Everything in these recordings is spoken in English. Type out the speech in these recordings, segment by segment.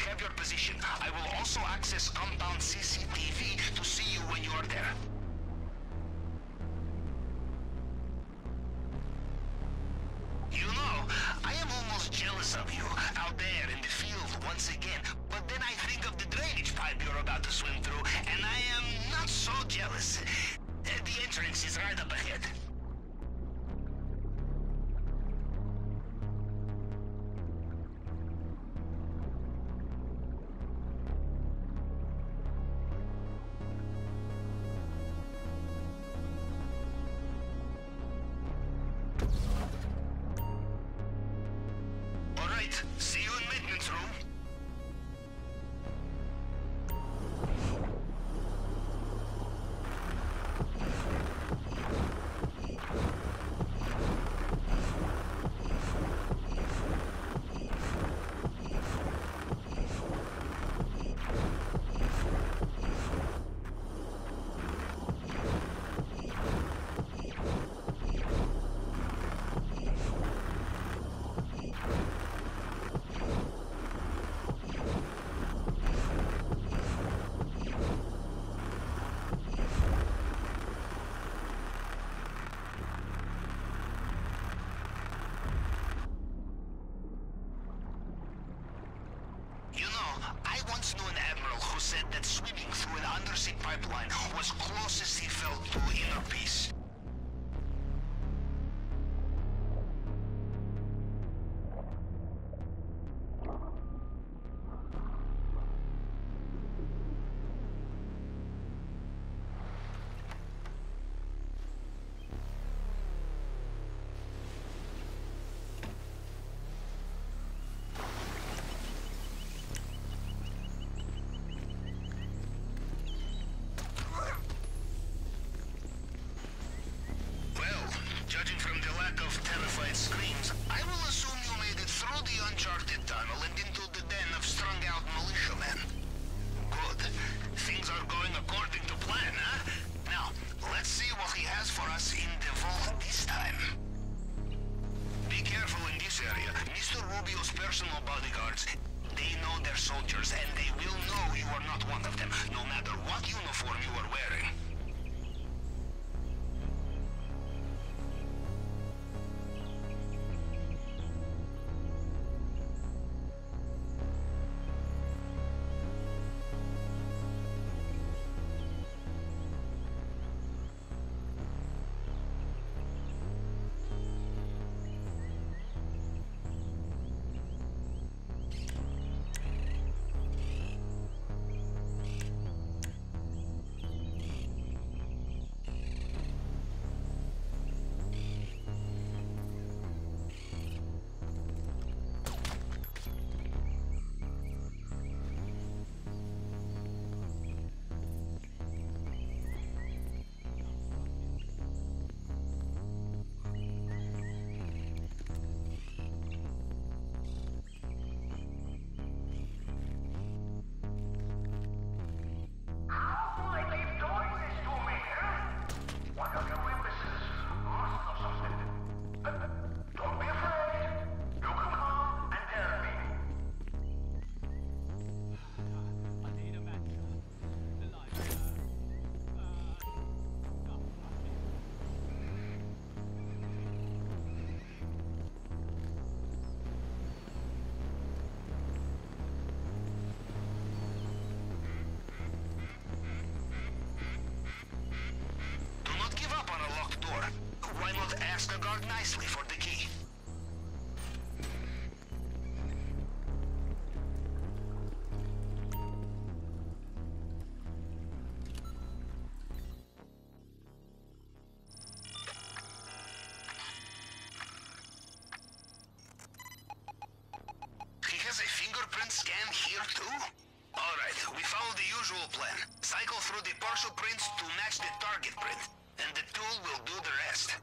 have your position. I will also access compound CCTV to see you when you are there. You know, I am almost jealous of you, out there in the field once again. But then I think of the drainage pipe you're about to swim through, and I am not so jealous. The entrance is right up ahead. See you in maintenance room. You know, I once knew an admiral who said that swimming through an undersea pipeline was closest he felt to inner peace. Judging from the lack of terrified screams, I will assume you made it through the uncharted tunnel and into the den of strung-out militiamen. Good. Things are going according to plan, huh? Now, let's see what he has for us in the vault this time. Be careful in this area. Mr. Rubio's personal bodyguards, they know their soldiers, and they will know you are not one of them, no matter what uniform you are wearing. Ask the guard nicely for the key. He has a fingerprint scan here too? Alright, we follow the usual plan. Cycle through the partial prints to match the target print, and the tool will do the rest.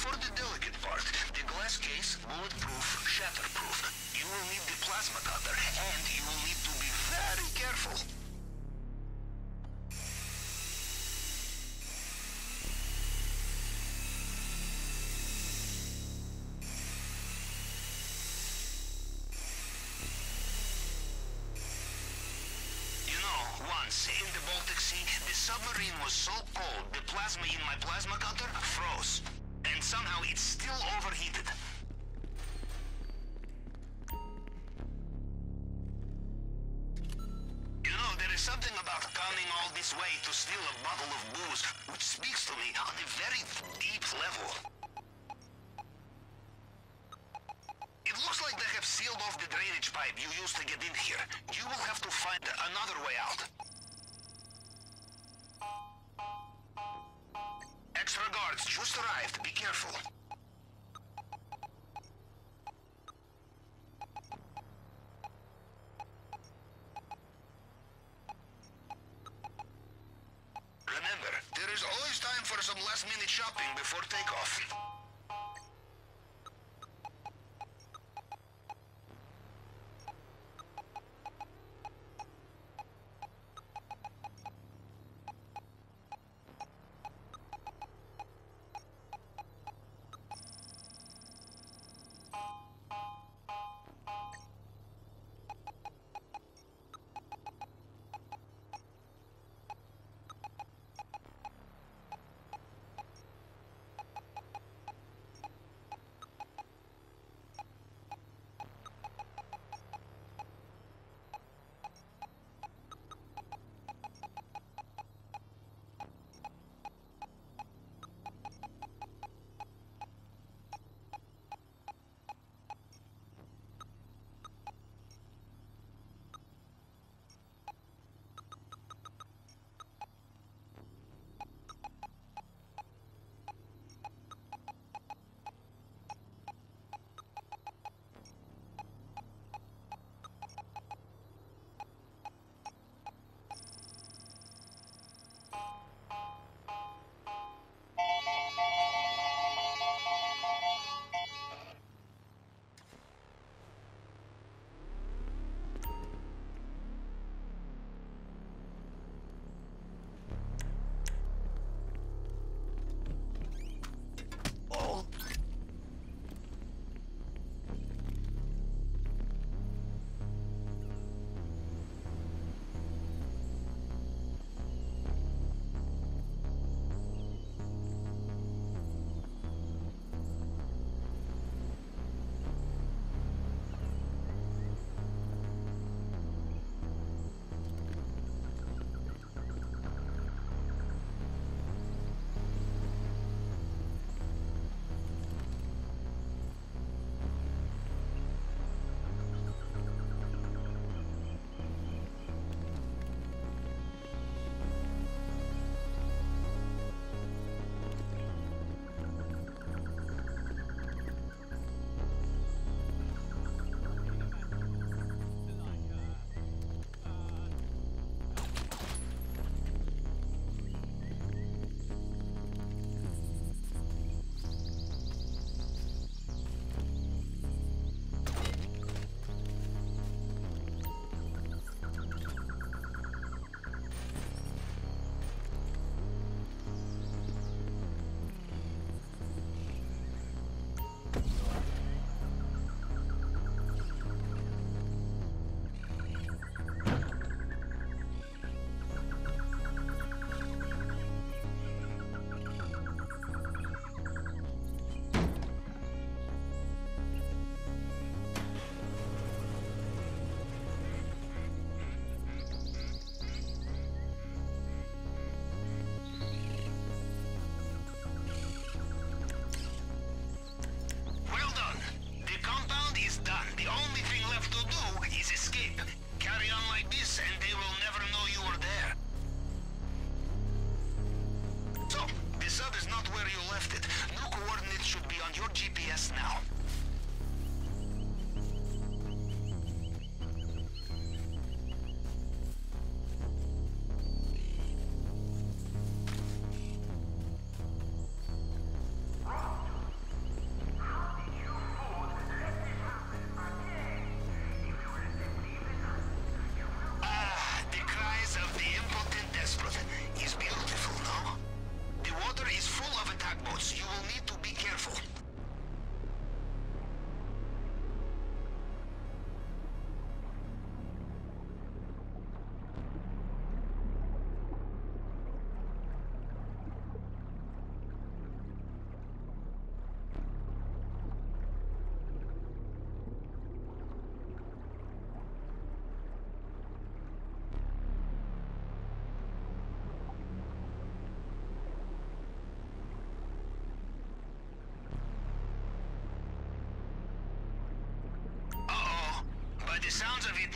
for the delicate part, the glass case, bulletproof, shatterproof. You will need the plasma cutter, and you will need to be very careful. Once, in the Baltic Sea, the submarine was so cold, the plasma in my plasma cutter froze. And somehow it's still overheated. You know, there is something about coming all this way to steal a bottle of booze, which speaks to me on a very deep level. It looks like they have sealed off the drainage pipe you used to get in here. You will have to find another way out. Extra guards just arrived. Be careful. Remember, there is always time for some last-minute shopping before takeoff.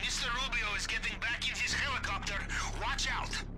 Mr. Rubio is getting back in his helicopter. Watch out!